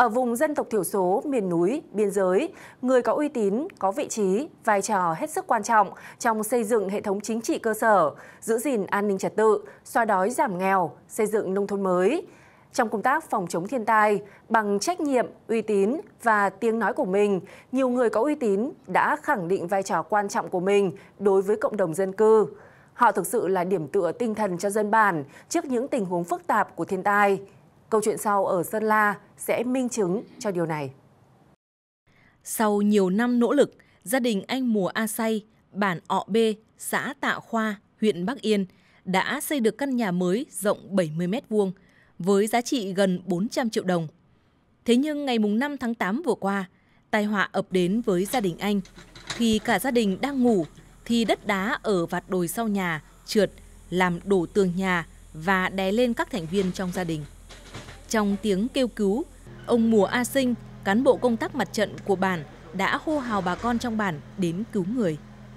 Ở vùng dân tộc thiểu số, miền núi, biên giới, người có uy tín, có vị trí, vai trò hết sức quan trọng trong xây dựng hệ thống chính trị cơ sở, giữ gìn an ninh trật tự, xóa đói giảm nghèo, xây dựng nông thôn mới. Trong công tác phòng chống thiên tai, bằng trách nhiệm, uy tín và tiếng nói của mình, nhiều người có uy tín đã khẳng định vai trò quan trọng của mình đối với cộng đồng dân cư. Họ thực sự là điểm tựa tinh thần cho dân bản trước những tình huống phức tạp của thiên tai. Câu chuyện sau ở Sơn La sẽ minh chứng cho điều này. Sau nhiều năm nỗ lực, gia đình anh Mùa A Say, bản Ọ Bê, xã Tạ Khoa, huyện Bắc Yên đã xây được căn nhà mới rộng 70 m2 với giá trị gần 400 triệu đồng. Thế nhưng ngày 5 tháng 8 vừa qua, tai họa ập đến với gia đình anh. Khi cả gia đình đang ngủ thì đất đá ở vạt đồi sau nhà trượt, làm đổ tường nhà và đè lên các thành viên trong gia đình. Trong tiếng kêu cứu, ông Mùa A Sinh, cán bộ công tác mặt trận của bản đã hô hào bà con trong bản đến cứu người.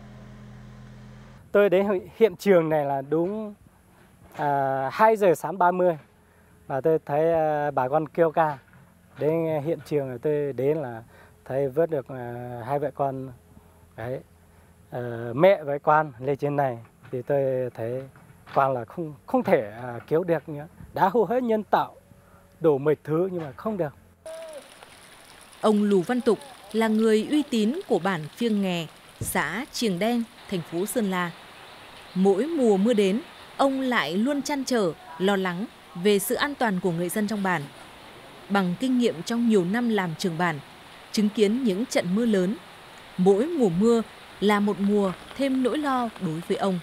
Tôi đến hiện trường này là đúng 2 giờ sáng 30 và tôi thấy bà con kêu ca. Đến hiện trường tôi đến là thấy vớt được hai vợ con đấy, mẹ với con lên trên này thì tôi thấy con là không thể cứu được nữa. Đã hô hấp nhân tạo đổ mịch thứ nhưng mà không được. Ông Lù Văn Tục là người uy tín của bản Phiêng Nghè, xã Triềng Đen, thành phố Sơn La. Mỗi mùa mưa đến, ông lại luôn trăn trở, lo lắng về sự an toàn của người dân trong bản. Bằng kinh nghiệm trong nhiều năm làm trưởng bản, chứng kiến những trận mưa lớn, mỗi mùa mưa là một mùa thêm nỗi lo đối với ông.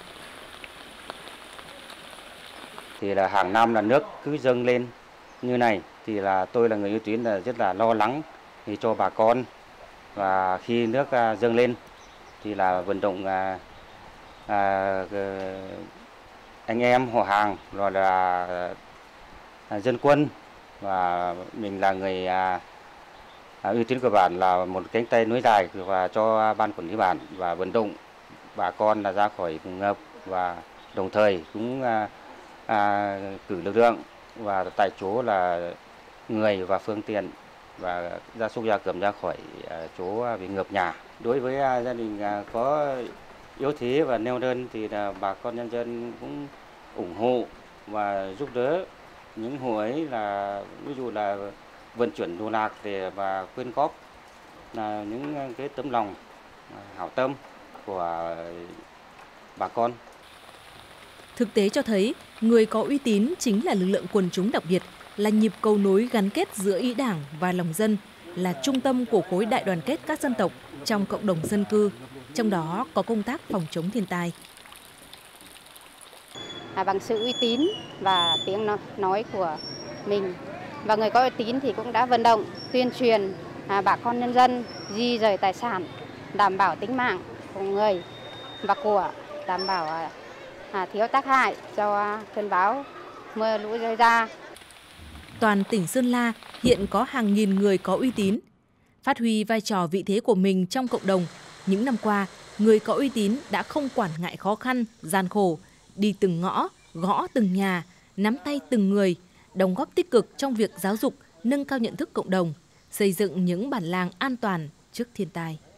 Thì là hàng năm là nước cứ dâng lên như này thì là tôi là người uy tín là rất là lo lắng thì cho bà con, và khi nước dâng lên thì là vận động anh em họ hàng rồi là dân quân, và mình là người uy tín của bản là một cánh tay nối dài và cho ban quản lý bản và vận động bà con là ra khỏi vùng ngập, và đồng thời cũng cử lực lượng và tại chỗ là người và phương tiện và gia súc gia cầm ra khỏi chỗ bị ngập nhà. Đối với gia đình có yếu thế và neo đơn thì là bà con nhân dân cũng ủng hộ và giúp đỡ những hộ ấy, là ví dụ là vận chuyển đồ đạc để và quyên góp, là những cái tấm lòng hảo tâm của bà con. Thực tế cho thấy, người có uy tín chính là lực lượng quần chúng đặc biệt, là nhịp cầu nối gắn kết giữa ý đảng và lòng dân, là trung tâm của khối đại đoàn kết các dân tộc trong cộng đồng dân cư, trong đó có công tác phòng chống thiên tai. Bằng sự uy tín và tiếng nói của mình, và người có uy tín thì cũng đã vận động, tuyên truyền bà con nhân dân di rời tài sản, đảm bảo tính mạng của người và của, đảm bảo thiếu tác hại do cơn bão mưa lũ rơi ra. Toàn tỉnh Sơn La hiện có hàng nghìn người có uy tín. Phát huy vai trò vị thế của mình trong cộng đồng, những năm qua, người có uy tín đã không quản ngại khó khăn, gian khổ, đi từng ngõ, gõ từng nhà, nắm tay từng người, đóng góp tích cực trong việc giáo dục, nâng cao nhận thức cộng đồng, xây dựng những bản làng an toàn trước thiên tai.